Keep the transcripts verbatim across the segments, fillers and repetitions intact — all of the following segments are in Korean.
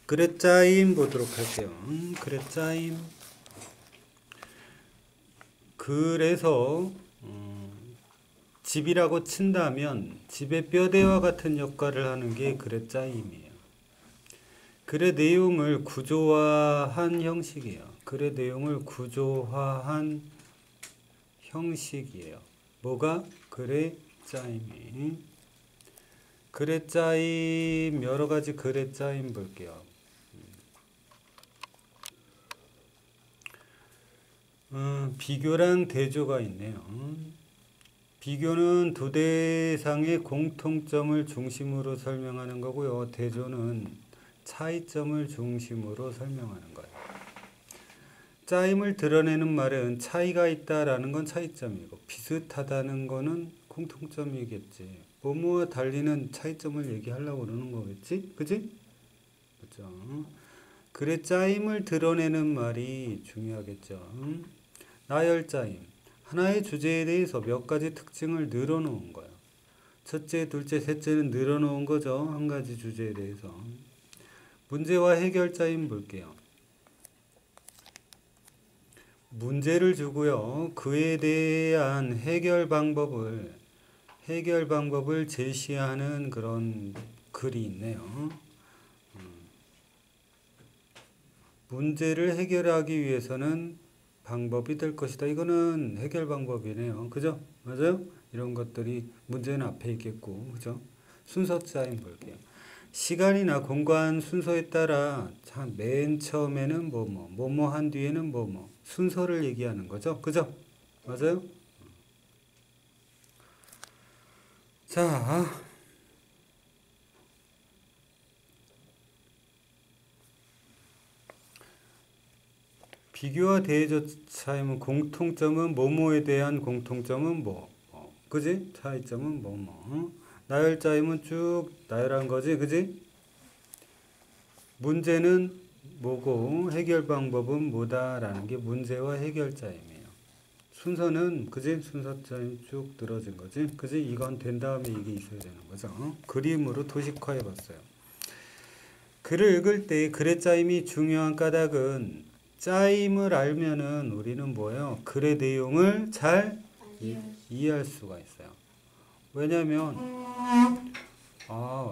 그랬짜임 보도록 할게요. 음, 그랬짜임. 그래서 음, 집이라고 친다면 집의 뼈대와 같은 역할을 하는 게 그랬짜임이에요. 글의 내용을 구조화한 형식이에요. 글의 내용을 구조화한 형식이에요. 뭐가? 글의 짜임이. 글의 짜임, 여러 가지 글의 짜임 볼게요. 음, 비교랑 대조가 있네요. 비교는 두 대상의 공통점을 중심으로 설명하는 거고요. 대조는 차이점을 중심으로 설명하는 거예요. 짜임을 드러내는 말은 차이가 있다라는 건 차이점이고 비슷하다는 거는 공통점이겠지. 뭐뭐와 달리는 차이점을 얘기하려고 그러는 거겠지? 그지? 그죠? 글의 짜임을 드러내는 말이 중요하겠죠. 나열짜임. 하나의 주제에 대해서 몇 가지 특징을 늘어놓은 거예요. 첫째, 둘째, 셋째는 늘어놓은 거죠. 한 가지 주제에 대해서. 문제와 해결짜임 볼게요. 문제를 주고요. 그에 대한 해결 방법을 해결 방법을 제시하는 그런 글이 있네요. 문제를 해결하기 위해서는 방법이 될 것이다. 이거는 해결 방법이네요. 그죠? 맞아요? 이런 것들이 문제는 앞에 있겠고, 그죠? 순서 짜임 볼게요. 시간이나 공간 순서에 따라 참 맨 처음에는 뭐뭐, 뭐뭐 한 뒤에는 뭐뭐, 순서를 얘기하는 거죠. 그죠? 맞아요? 자, 비교와 대조 차이면 공통점은 뭐뭐에 대한 공통점은 뭐, 뭐 그지? 차이점은 뭐뭐. 나열짜임은 쭉 나열한 거지, 그지? 문제는 뭐고 해결 방법은 뭐다라는 게 문제와 해결짜임이에요. 순서는 그지? 순서짜임 쭉 늘어진 거지, 그지? 이건 된 다음에 이게 있어야 되는 거죠. 어? 그림으로 도식화해 봤어요. 글을 읽을 때 글의 짜임이 중요한 까닭은 짜임을 알면은 우리는 뭐예요? 글의 내용을 잘 이, 이해할 수가 있어요. 왜냐면 아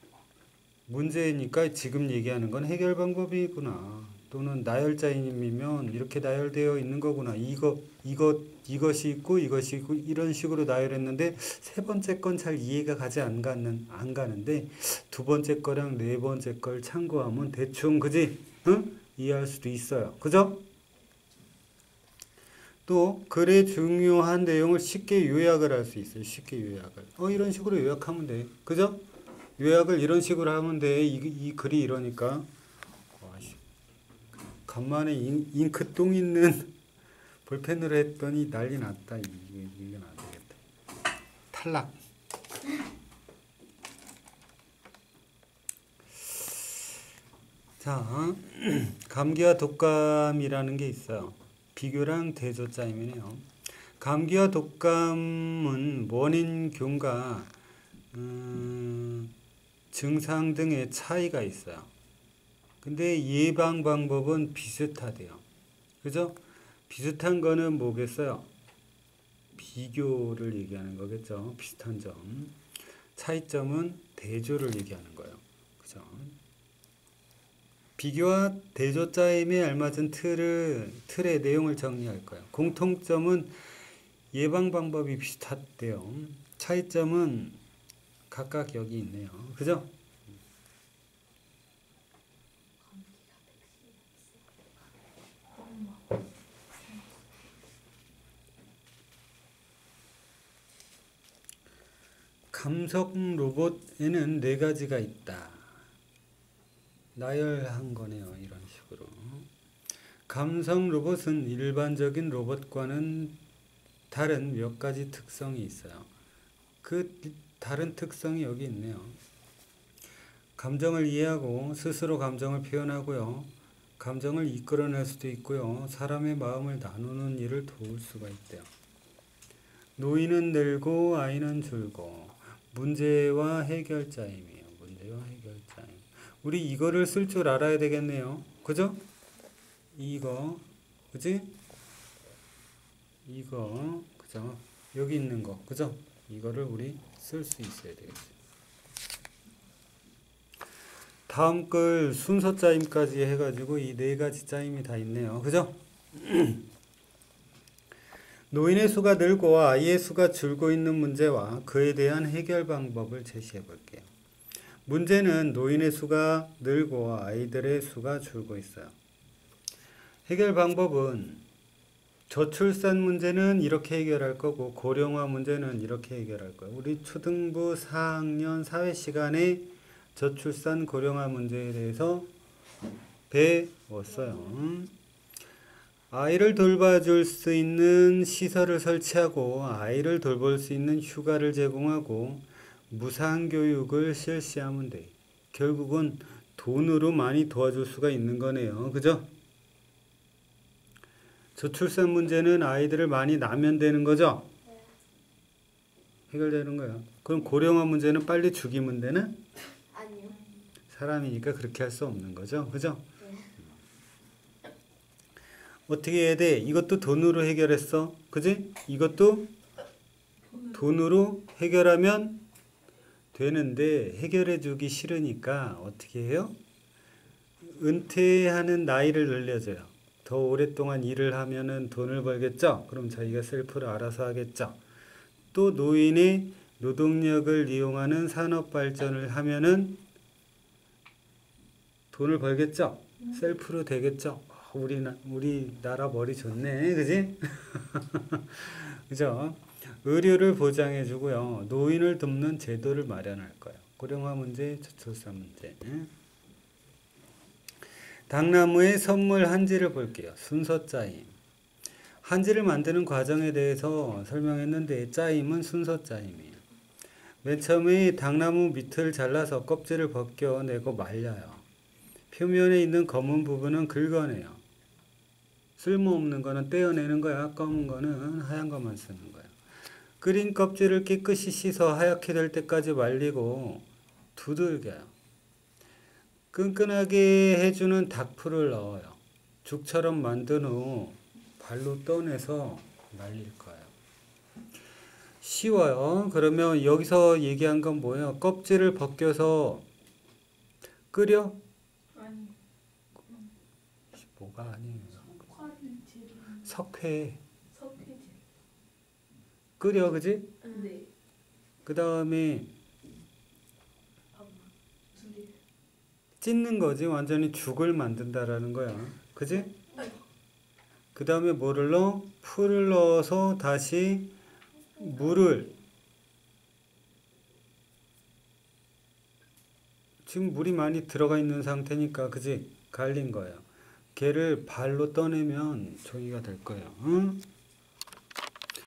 문제니까 지금 얘기하는 건 해결 방법이구나. 또는 나열자임이면 이렇게 나열되어 있는 거구나. 이거 이것 이것이 있고 이것이 있고 이런 식으로 나열했는데 세 번째 건 잘 이해가 가지 안 가는 안 가는데 두 번째 거랑 네 번째 걸 참고하면 대충 그지? 응? 이해할 수도 있어요. 그죠? 또 글의 중요한 내용을 쉽게 요약을 할 수 있어요. 쉽게 요약을. 어 이런 식으로 요약하면 돼. 그죠? 요약을 이런 식으로 하면 돼. 이, 이 글이 이러니까. 와씨. 간만에 잉, 잉크똥 있는 볼펜으로 했더니 난리 났다. 이게, 이건 안 되겠다. 탈락. 자, 감기와 독감이라는 게 있어요. 비교랑 대조 짜임이네요. 감기와 독감은 원인 균과 음, 증상 등의 차이가 있어요. 근데 예방 방법은 비슷하대요. 그죠? 비슷한 거는 뭐겠어요? 비교를 얘기하는 거겠죠. 비슷한 점. 차이점은 대조를 얘기하는 거예요. 그죠? 비교와 대조 짜임에 알맞은 틀을, 틀의 내용을 정리할 거예요. 공통점은 예방 방법이 비슷하대요. 차이점은 각각 여기 있네요. 그죠? 감성 로봇에는 네 가지가 있다. 나열한 거네요. 이런 식으로. 감성 로봇은 일반적인 로봇과는 다른 몇 가지 특성이 있어요. 그 다른 특성이 여기 있네요. 감정을 이해하고 스스로 감정을 표현하고요. 감정을 이끌어낼 수도 있고요. 사람의 마음을 나누는 일을 도울 수가 있대요. 노인은 늘고 아이는 줄고 문제와 해결자임이에요. 문제와 해결자임. 우리 이거를 쓸 줄 알아야 되겠네요. 그죠? 이거, 그지? 이거, 그죠? 여기 있는 거, 그죠? 이거를 우리 쓸 수 있어야 되겠죠. 다음 글 순서 짜임까지 해가지고 이 네 가지 짜임이 다 있네요. 그죠? 노인의 수가 늘고 아이의 수가 줄고 있는 문제와 그에 대한 해결 방법을 제시해 볼게요. 문제는 노인의 수가 늘고 아이들의 수가 줄고 있어요. 해결 방법은 저출산 문제는 이렇게 해결할 거고 고령화 문제는 이렇게 해결할 거예요. 우리 초등부 사 학년 사회 시간에 저출산 고령화 문제에 대해서 배웠어요. 아이를 돌봐줄 수 있는 시설을 설치하고 아이를 돌볼 수 있는 휴가를 제공하고 무상교육을 실시하면 돼. 결국은 돈으로 많이 도와줄 수가 있는 거네요. 그죠? 저출산 문제는 아이들을 많이 낳으면 되는 거죠? 해결되는 거야. 그럼 고령화 문제는 빨리 죽이면 되나? 아니요. 사람이니까 그렇게 할 수 없는 거죠. 그죠? 어떻게 해야 돼? 이것도 돈으로 해결했어. 그지? 이것도 돈으로 해결하면 되는데 해결해 주기 싫으니까 어떻게 해요? 은퇴하는 나이를 늘려줘요. 더 오랫동안 일을 하면은 돈을 벌겠죠? 그럼 자기가 셀프로 알아서 하겠죠? 또 노인의 노동력을 이용하는 산업 발전을 하면은 돈을 벌겠죠? 셀프로 되겠죠? 우리나, 우리나라 머리 좋네. 그지? 그죠? 의료를 보장해 주고요. 노인을 돕는 제도를 마련할 거예요. 고령화 문제, 저출산 문제. 당나무의 선물 한지를 볼게요. 순서 짜임. 한지를 만드는 과정에 대해서 설명했는데 짜임은 순서 짜임이에요. 맨 처음에 당나무 밑을 잘라서 껍질을 벗겨내고 말려요. 표면에 있는 검은 부분은 긁어내요. 쓸모없는 거는 떼어내는 거야. 검은 거는 하얀 것만 쓰는 거야. 끓인 껍질을 깨끗이 씻어 하얗게 될 때까지 말리고 두들겨요. 끈끈하게 해주는 닭풀을 넣어요. 죽처럼 만든 후 발로 떠내서 말릴 거예요. 쉬워요. 그러면 여기서 얘기한 건 뭐예요? 껍질을 벗겨서 끓여? 아니. 뭐가 아니에요. 석화제로. 석회. 석회제. 끓여, 그지? 네. 그 다음에 둘이. 찢는 거지. 완전히 죽을 만든다라는 거야. 그지? 그 다음에 뭐를 넣어? 풀을 넣어서 다시 물을, 지금 물이 많이 들어가 있는 상태니까, 그지? 갈린 거예요. 걔를 발로 떠내면 종이가 될 거예요. 응?